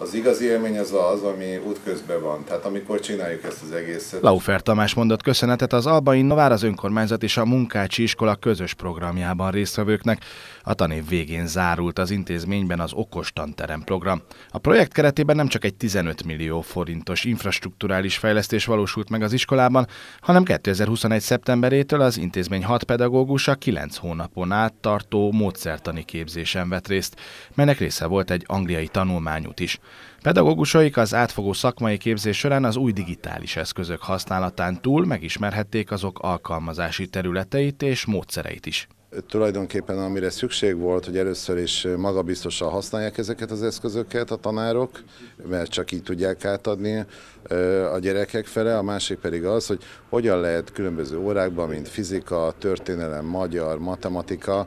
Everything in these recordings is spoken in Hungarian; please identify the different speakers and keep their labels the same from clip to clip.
Speaker 1: Az igazi élmény az, ami útközben van, tehát amikor csináljuk ezt az egészet.
Speaker 2: Laufer Tamás mondott köszönetet az Alba Innovár, az önkormányzat és a Munkácsi iskola közös programjában résztvevőknek. A tanév végén zárult az intézményben az Okos Tanterem program. A projekt keretében nem csak egy 15 millió forintos infrastrukturális fejlesztés valósult meg az iskolában, hanem 2021. szeptemberétől az intézmény 6 pedagógusa 9 hónapon át tartó módszertani képzésen vett részt, melynek része volt egy angliai tanulmányút is. Pedagógusaik az átfogó szakmai képzés során az új digitális eszközök használatán túl megismerhették azok alkalmazási területeit és módszereit is.
Speaker 1: Tulajdonképpen amire szükség volt, hogy először is magabiztosan használják ezeket az eszközöket a tanárok, mert csak így tudják átadni a gyerekek fele, a másik pedig az, hogy hogyan lehet különböző órákban, mint fizika, történelem, magyar, matematika,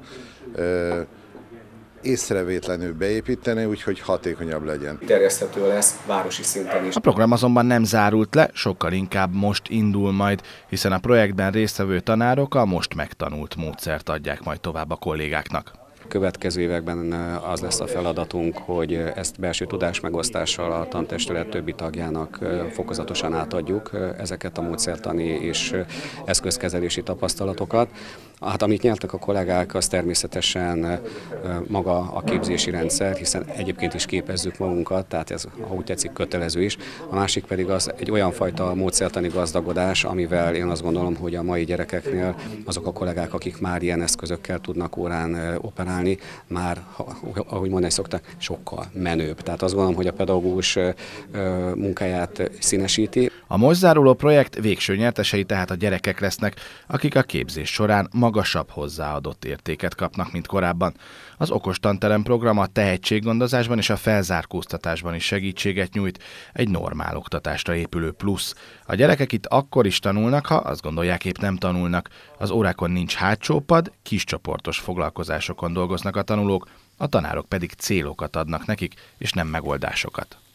Speaker 1: észrevétlenül beépíteni, úgyhogy hatékonyabb legyen.
Speaker 3: Terjeszthető lesz városi szinten is.
Speaker 2: A program azonban nem zárult le, sokkal inkább most indul majd, hiszen a projektben résztvevő tanárok a most megtanult módszert adják majd tovább a kollégáknak.
Speaker 3: Következő években az lesz a feladatunk, hogy ezt belső tudásmegosztással a tantestület többi tagjának fokozatosan átadjuk ezeket a módszertani és eszközkezelési tapasztalatokat. Hát amit nyertek a kollégák, az természetesen maga a képzési rendszer, hiszen egyébként is képezzük magunkat, tehát ez, ha úgy tetszik, kötelező is. A másik pedig az egy olyan fajta módszertani gazdagodás, amivel én azt gondolom, hogy a mai gyerekeknél azok a kollégák, akik már ilyen eszközökkel tudnak órán operálni, már, ahogy mondani szokták, sokkal menőbb. Tehát azt gondolom, hogy a pedagógus munkáját színesíti.
Speaker 2: A most záruló projekt végső nyertesei tehát a gyerekek lesznek, akik a képzés során magasabb hozzáadott értéket kapnak, mint korábban. Az Okos Tanterem program a tehetséggondozásban és a felzárkóztatásban is segítséget nyújt, egy normál oktatásra épülő plusz. A gyerekek itt akkor is tanulnak, ha azt gondolják, épp nem tanulnak. Az órákon nincs hátsó pad, kiscsoportos foglalkozásokon dolgoznak a tanulók, a tanárok pedig célokat adnak nekik, és nem megoldásokat.